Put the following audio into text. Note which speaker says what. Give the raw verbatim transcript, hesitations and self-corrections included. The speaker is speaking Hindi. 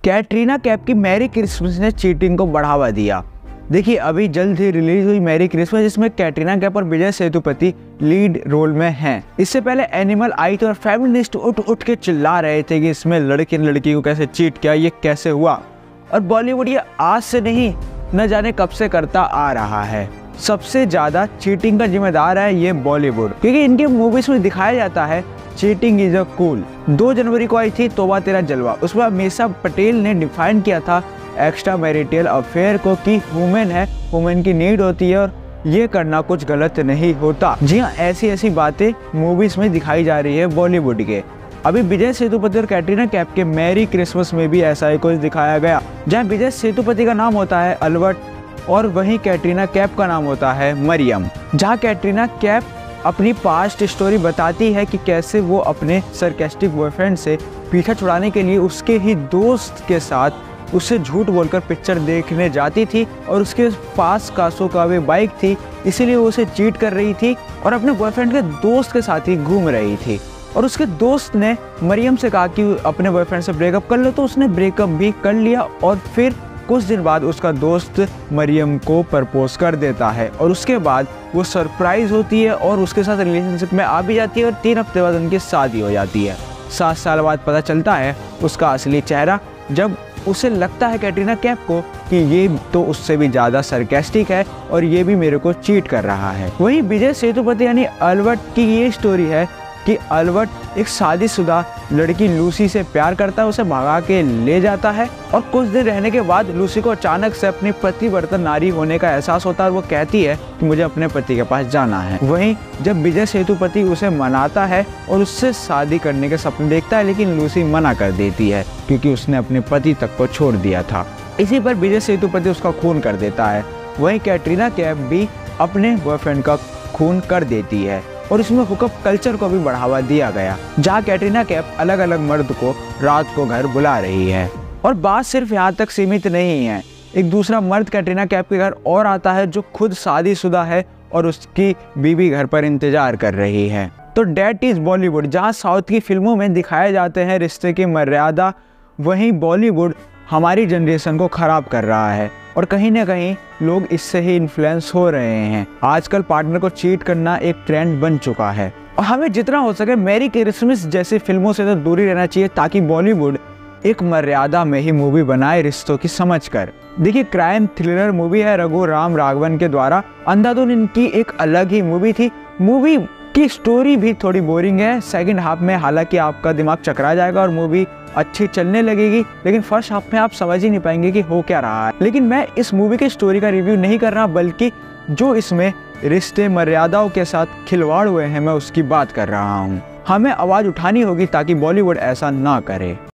Speaker 1: कैटरीना कैफ की मैरी क्रिसमस ने चीटिंग को बढ़ावा दिया। देखिए अभी जल्द ही रिलीज हुई मैरी क्रिसमस, जिसमें कैटरीना कैफ और विजय सेतुपति लीड रोल में हैं। इससे पहले एनिमल आई थी और फेमिनिस्ट उठ उठ के चिल्ला रहे थे कि इसमें लड़के ने लड़की को कैसे चीट किया, ये कैसे हुआ। और बॉलीवुड ये आज से नहीं न जाने कब से करता आ रहा है। सबसे ज्यादा चीटिंग का जिम्मेदार है ये बॉलीवुड, क्योंकि इनके मूवीज में दिखाया जाता है चीटिंग इज अ कूल। दो जनवरी को आई थी तोबा तेरा जलवा, उसमें अमीषा पटेल ने डिफाइन किया था एक्स्ट्रा मैरिटल अफेयर को कि वुमेन है, वुमेन की नीड होती है और ये करना कुछ गलत नहीं होता। जी हाँ, ऐसी ऐसी बातें मूवीज में दिखाई जा रही है बॉलीवुड के। अभी विजय सेतुपति और कैटरीना कैफ के मैरी क्रिसमस में भी ऐसा ही कुछ दिखाया गया, जहाँ विजय सेतुपति का नाम होता है अल्बर्ट और वहीं कैटरीना कैफ का नाम होता है मरियम। जहाँ कैटरीना कैफ अपनी पास्ट स्टोरी बताती है कि कैसे वो अपने सरकास्टिक बॉयफ्रेंड से पीछा छुड़ाने के लिए उसके ही दोस्त के साथ उससे झूठ बोलकर पिक्चर देखने जाती थी और उसके पास कासो कावे बाइक थी, इसीलिए वो उसे चीट कर रही थी और अपने बॉयफ्रेंड के दोस्त के साथ ही घूम रही थी। और उसके दोस्त ने मरियम से कहा कि अपने बॉयफ्रेंड से ब्रेकअप कर लो, तो उसने ब्रेकअप भी कर लिया और फिर कुछ दिन बाद उसका दोस्त मरियम को प्रपोज कर देता है और उसके बाद वो सरप्राइज होती है और उसके साथ रिलेशनशिप में आ भी जाती है और तीन हफ्ते बाद उनकी शादी हो जाती है। सात साल बाद पता चलता है उसका असली चेहरा, जब उसे लगता है कैटरीना कैफ को कि ये तो उससे भी ज़्यादा सरकास्टिक है और ये भी मेरे को चीट कर रहा है। वहीं विजय सेतुपति यानी अल्बर्ट की ये स्टोरी है कि अल्बर्ट एक शादीशुदा लड़की लूसी से प्यार करता है, उसे भगा के ले जाता है और कुछ दिन रहने के बाद लूसी को अचानक से अपनी पतिव्रता नारी होने का एहसास होता है और वो कहती है कि मुझे अपने पति के पास जाना है। वहीं जब विजय सेतुपति उसे मनाता है और उससे शादी करने के सपने देखता है, लेकिन लूसी मना कर देती है क्योंकि उसने अपने पति तक को छोड़ दिया था। इसी पर विजय सेतुपति उसका खून कर देता है। वहीं कैटरीना कैफ भी अपने बॉयफ्रेंड का खून कर देती है और इसमें हुकअप कल्चर को भी बढ़ावा दिया गया, जहाँ कैटरीना कैफ अलग अलग मर्द को रात को घर बुला रही है। और बात सिर्फ यहाँ तक सीमित नहीं है, एक दूसरा मर्द कैटरीना कैफ के घर और आता है जो खुद शादीशुदा है और उसकी बीवी घर पर इंतजार कर रही है। तो डैट इज बॉलीवुड, जहाँ साउथ की फिल्मों में दिखाए जाते हैं रिश्ते की मर्यादा, वहीं बॉलीवुड हमारी जनरेशन को खराब कर रहा है और कहीं ना कहीं लोग इससे ही इन्फ्लुएंस हो रहे हैं। आजकल पार्टनर को चीट करना एक ट्रेंड बन चुका है और हमें जितना हो सके मैरी क्रिसमस जैसी फिल्मों से तो दूरी रहना चाहिए, ताकि बॉलीवुड एक मर्यादा में ही मूवी बनाए रिश्तों की समझकर। देखिए क्राइम थ्रिलर मूवी है रघु राम राघवन के द्वारा, अंधाधुन इनकी एक अलग ही मूवी थी। मूवी की स्टोरी भी थोड़ी बोरिंग है सेकंड हाफ में, हालांकि आपका दिमाग चकरा जाएगा और मूवी अच्छी चलने लगेगी, लेकिन फर्स्ट हाफ में आप समझ ही नहीं पाएंगे कि हो क्या रहा है। लेकिन मैं इस मूवी की स्टोरी का रिव्यू नहीं कर रहा, बल्कि जो इसमें रिश्ते मर्यादाओं के साथ खिलवाड़ हुए हैं मैं उसकी बात कर रहा हूँ। हमें आवाज़ उठानी होगी ताकि बॉलीवुड ऐसा ना करे।